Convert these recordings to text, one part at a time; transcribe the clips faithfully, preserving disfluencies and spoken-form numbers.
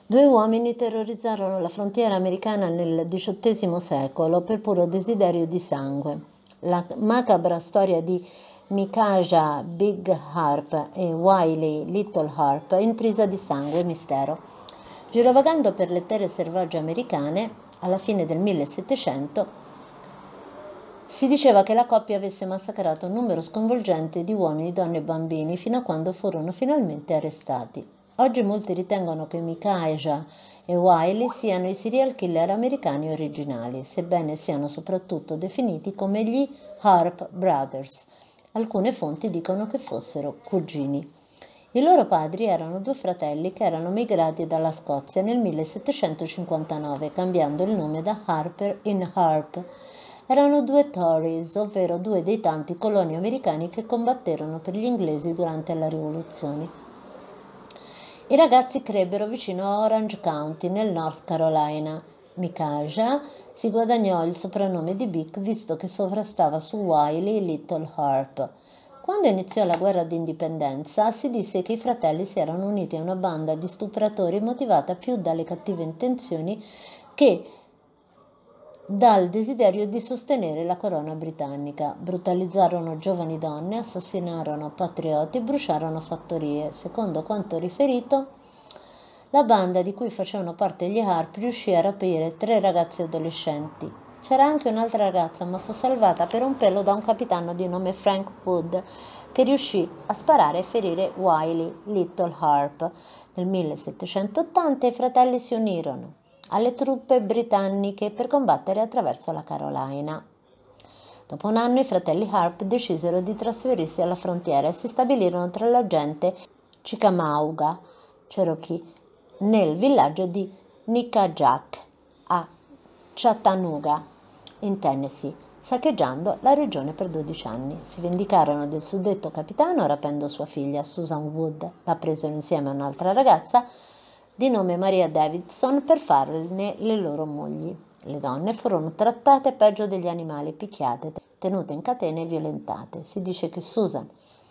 Due uomini terrorizzarono la frontiera americana nel diciottesimo secolo per puro desiderio di sangue. La macabra storia di Micajah Big Harp e Wiley Little Harp è intrisa di sangue e mistero. Girovagando per le terre selvagge americane, alla fine del millesettecento, si diceva che la coppia avesse massacrato un numero sconvolgente di uomini, donne e bambini fino a quando furono finalmente arrestati. Oggi molti ritengono che Micajah e Wiley siano i serial killer americani originali, sebbene siano soprattutto definiti come gli Harp Brothers. Alcune fonti dicono che fossero cugini. I loro padri erano due fratelli che erano migrati dalla Scozia nel millesettecentocinquantanove, cambiando il nome da Harper in Harp. Erano due Tories, ovvero due dei tanti coloni americani che combatterono per gli inglesi durante la rivoluzione. I ragazzi crebbero vicino a Orange County, nel North Carolina. Micajah si guadagnò il soprannome di Big visto che sovrastava su Wiley Little Harp. Quando iniziò la guerra d'indipendenza, si disse che i fratelli si erano uniti a una banda di stupratori motivata più dalle cattive intenzioni che dal desiderio di sostenere la corona britannica. Brutalizzarono giovani donne, assassinarono patrioti e bruciarono fattorie. Secondo quanto riferito, la banda di cui facevano parte gli Harp riuscì a rapire tre ragazze adolescenti. C'era anche un'altra ragazza, ma fu salvata per un pelo da un capitano di nome Frank Wood, che riuscì a sparare e ferire Wiley Little Harp. Nel millesettecentottanta i fratelli si unirono alle truppe britanniche per combattere attraverso la Carolina. Dopo un anno i fratelli Harp decisero di trasferirsi alla frontiera e si stabilirono tra la gente Chickamauga, Cherokee, nel villaggio di Nickajack, a Chattanooga, in Tennessee, saccheggiando la regione per dodici anni. Si vendicarono del suddetto capitano rapendo sua figlia, Susan Wood. La presero insieme a un'altra ragazza di nome Maria Davidson per farne le loro mogli. Le donne furono trattate peggio degli animali, picchiate, tenute in catene e violentate. Si dice che Susan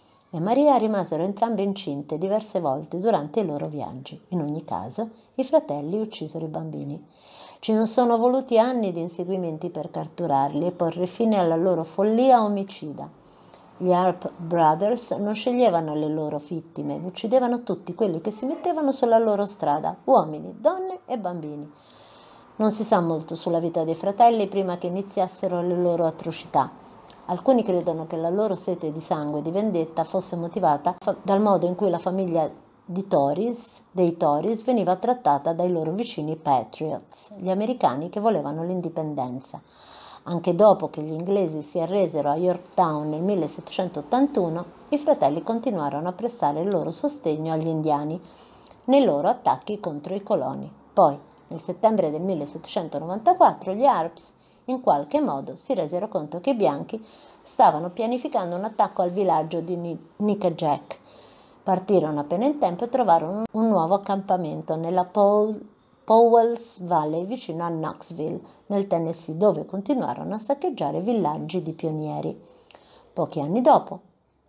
e Maria rimasero entrambe incinte diverse volte durante i loro viaggi. In ogni caso, i fratelli uccisero i bambini. Ci non sono voluti anni di inseguimenti per catturarli e porre fine alla loro follia omicida. Gli Harp Brothers non sceglievano le loro vittime, uccidevano tutti quelli che si mettevano sulla loro strada, uomini, donne e bambini. Non si sa molto sulla vita dei fratelli prima che iniziassero le loro atrocità. Alcuni credono che la loro sete di sangue e di vendetta fosse motivata dal modo in cui la famiglia di Tories, dei Tories veniva trattata dai loro vicini Patriots, gli americani che volevano l'indipendenza. Anche dopo che gli inglesi si arresero a Yorktown nel millesettecentottantuno, i fratelli continuarono a prestare il loro sostegno agli indiani nei loro attacchi contro i coloni. Poi, nel settembre del millesettecentonovantaquattro, gli Harps in qualche modo si resero conto che i bianchi stavano pianificando un attacco al villaggio di Nickajack. Partirono appena in tempo e trovarono un nuovo accampamento nella Paul Powell's Valley vicino a Knoxville, nel Tennessee, dove continuarono a saccheggiare villaggi di pionieri. Pochi anni dopo,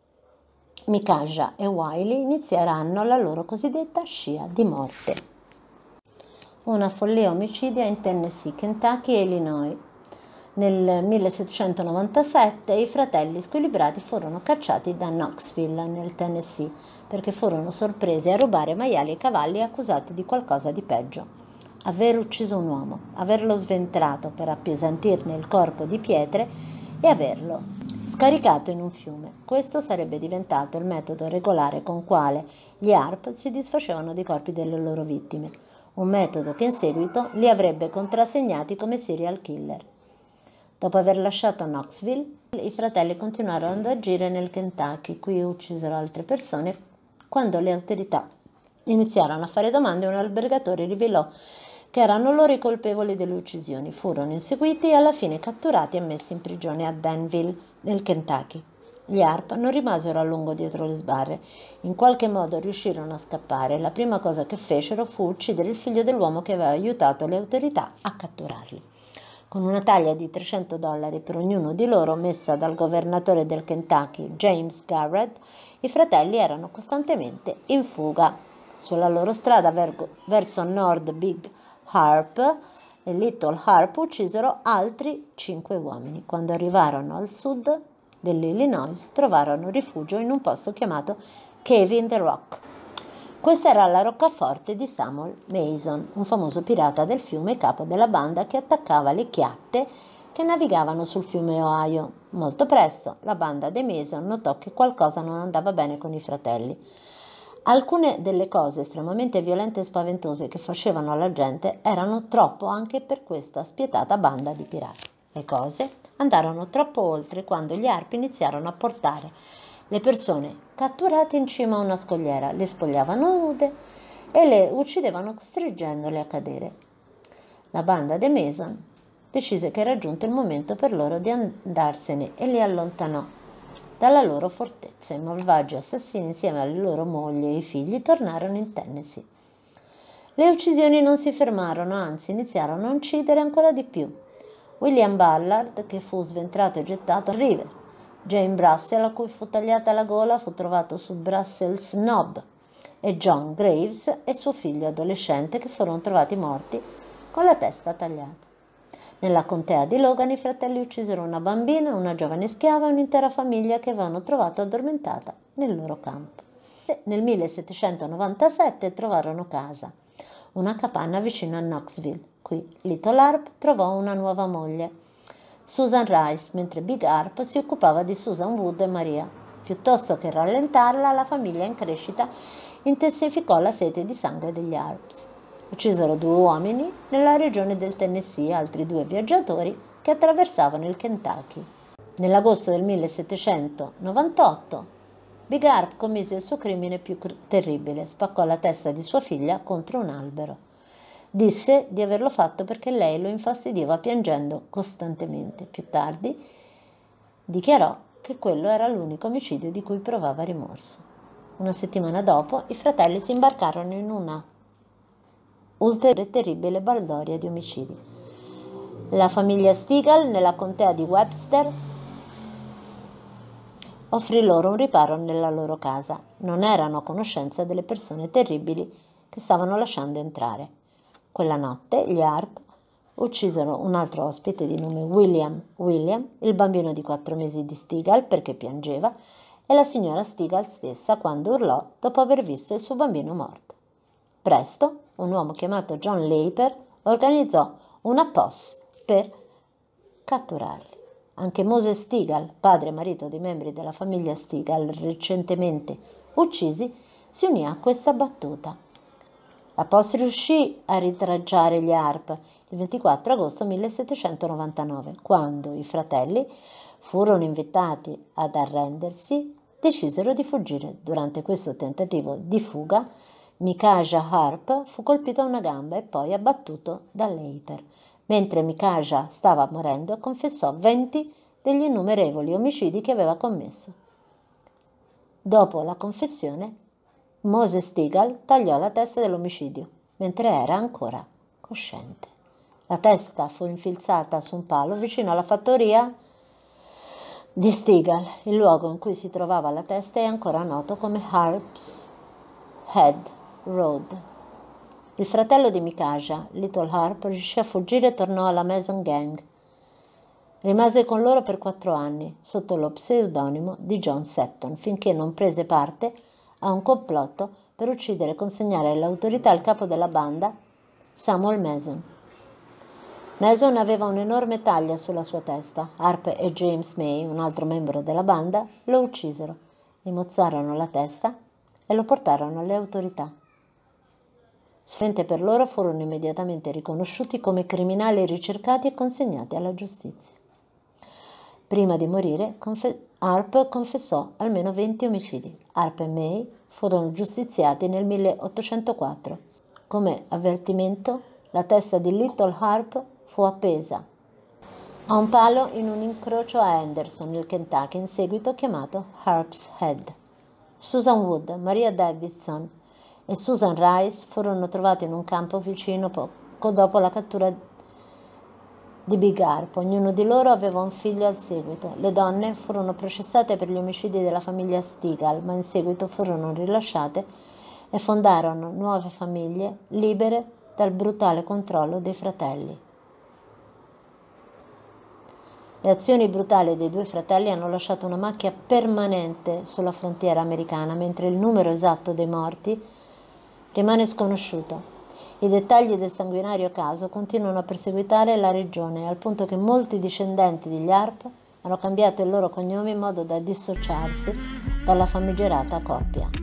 Micajah e Wiley inizieranno la loro cosiddetta scia di morte. Una follia omicidia in Tennessee, Kentucky e Illinois. Nel millesettecentonovantasette i fratelli squilibrati furono cacciati da Knoxville, nel Tennessee, perché furono sorpresi a rubare maiali e cavalli accusati di qualcosa di peggio. Aver ucciso un uomo, averlo sventrato per appesantirne il corpo di pietre e averlo scaricato in un fiume. Questo sarebbe diventato il metodo regolare con quale gli Harp si disfacevano dei corpi delle loro vittime, un metodo che in seguito li avrebbe contrassegnati come serial killer. Dopo aver lasciato Knoxville, i fratelli continuarono ad agire nel Kentucky, qui uccisero altre persone. Quando le autorità iniziarono a fare domande, un albergatore rivelò che erano loro i colpevoli delle uccisioni. Furono inseguiti e alla fine catturati e messi in prigione a Danville, nel Kentucky. Gli Harp non rimasero a lungo dietro le sbarre. In qualche modo riuscirono a scappare. La prima cosa che fecero fu uccidere il figlio dell'uomo che aveva aiutato le autorità a catturarli. Con una taglia di trecento dollari per ognuno di loro, messa dal governatore del Kentucky, James Garrett, i fratelli erano costantemente in fuga. Sulla loro strada verso nord Big Harp e Little Harp uccisero altri cinque uomini. Quando arrivarono al sud dell'Illinois trovarono rifugio in un posto chiamato Cave in the Rock. Questa era la roccaforte di Samuel Mason, un famoso pirata del fiume, capo della banda che attaccava le chiatte che navigavano sul fiume Ohio. Molto presto la banda dei Mason notò che qualcosa non andava bene con i fratelli. Alcune delle cose estremamente violente e spaventose che facevano alla gente erano troppo anche per questa spietata banda di pirati. Le cose andarono troppo oltre quando gli Harp iniziarono a portare le persone catturate in cima a una scogliera, le spogliavano nude e le uccidevano costringendole a cadere. La banda dei Mason decise che era giunto il momento per loro di andarsene e li allontanò dalla loro fortezza. I malvagi assassini, insieme alle loro mogli e ai figli, tornarono in Tennessee. Le uccisioni non si fermarono, anzi iniziarono a uccidere ancora di più. William Ballard, che fu sventrato e gettato al river. Jane Brassel, a cui fu tagliata la gola, fu trovato su Brassel's Knob, e John Graves e suo figlio adolescente, che furono trovati morti con la testa tagliata. Nella contea di Logan i fratelli uccisero una bambina, una giovane schiava e un'intera famiglia che avevano trovato addormentata nel loro campo. Nel millesettecentonovantasette trovarono casa, una capanna vicino a Knoxville. Qui Little Harp trovò una nuova moglie, Susan Rice, mentre Big Harp si occupava di Susan Wood e Maria. Piuttosto che rallentarla, la famiglia in crescita intensificò la sete di sangue degli Harps. Uccisero due uomini nella regione del Tennessee, altri due viaggiatori che attraversavano il Kentucky. Nell'agosto del millesettecentonovantotto, Big Harp commise il suo crimine più terribile: spaccò la testa di sua figlia contro un albero. Disse di averlo fatto perché lei lo infastidiva piangendo costantemente. Più tardi dichiarò che quello era l'unico omicidio di cui provava rimorso. Una settimana dopo, i fratelli si imbarcarono in una ulteriore terribile baldoria di omicidi. La famiglia Stigall, nella contea di Webster, offrì loro un riparo nella loro casa. Non erano a conoscenza delle persone terribili che stavano lasciando entrare. Quella notte gli Harp uccisero un altro ospite di nome William William, il bambino di quattro mesi di Stigall perché piangeva, e la signora Stigall stessa quando urlò dopo aver visto il suo bambino morto. Presto un uomo chiamato John Leiper organizzò una posse per catturarli. Anche Moses Stigall, padre e marito dei membri della famiglia Stigall recentemente uccisi, si unì a questa battuta. La posse riuscì a ritracciare gli Harp il ventiquattro agosto millesettecentonovantanove, quando i fratelli furono invitati ad arrendersi, decisero di fuggire. Durante questo tentativo di fuga, Micajah Harp fu colpito a una gamba e poi abbattuto da Leiper. Mentre Micajah stava morendo, confessò venti degli innumerevoli omicidi che aveva commesso. Dopo la confessione, Moses Stigall tagliò la testa dell'omicidio, mentre era ancora cosciente. La testa fu infilzata su un palo vicino alla fattoria di Stigall. Il luogo in cui si trovava la testa è ancora noto come Harp's Head Road. Il fratello di Micajah, Little Harp, riuscì a fuggire e tornò alla Mason Gang. Rimase con loro per quattro anni, sotto lo pseudonimo di John Seton, finché non prese parte a un complotto per uccidere e consegnare all'autorità il capo della banda, Samuel Mason. Mason aveva un'enorme taglia sulla sua testa. Harp e James May, un altro membro della banda, lo uccisero, gli mozzarono la testa e lo portarono alle autorità. Sfrente per loro, furono immediatamente riconosciuti come criminali ricercati e consegnati alla giustizia. Prima di morire, confe- Harp confessò almeno venti omicidi. Harp e May furono giustiziati nel milleottocentoquattro. Come avvertimento, la testa di Little Harp fu appesa a un palo in un incrocio a Henderson, nel Kentucky, in seguito chiamato Harp's Head. Susan Wood, Maria Davidson e Susan Rice furono trovati in un campo vicino poco dopo la cattura di Big Harp. Ognuno di loro aveva un figlio al seguito. Le donne furono processate per gli omicidi della famiglia Stigall, ma in seguito furono rilasciate e fondarono nuove famiglie libere dal brutale controllo dei fratelli. Le azioni brutali dei due fratelli hanno lasciato una macchia permanente sulla frontiera americana, mentre il numero esatto dei morti rimane sconosciuto. I dettagli del sanguinario caso continuano a perseguitare la regione, al punto che molti discendenti degli Harp hanno cambiato il loro cognome in modo da dissociarsi dalla famigerata coppia.